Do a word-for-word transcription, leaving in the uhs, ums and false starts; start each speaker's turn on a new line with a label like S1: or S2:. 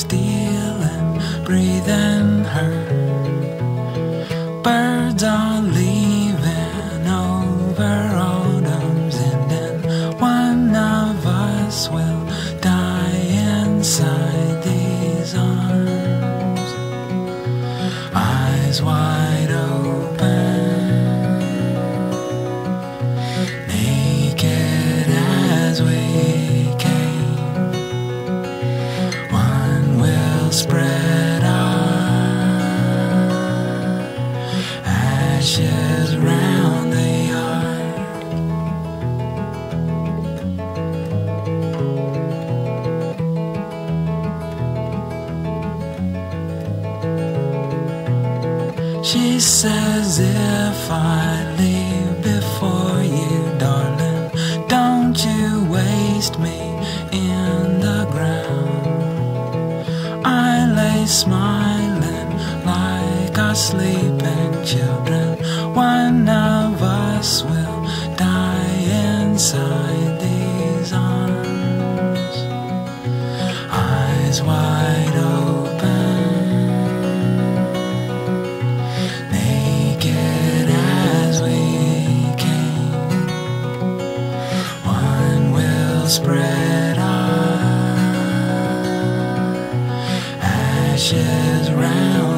S1: stealing, breathing her. Birds are leaving over autumn's ending. One of us will die inside these arms. Eyes wide open, naked as we came. One will spread our ashes round the yard. She says if I leave before you, darling, don't you waste me in the ground. I lay smiling like our sleeping children. One of us will die inside these arms. Eyes wide open, naked as we came. One will spread our ashes round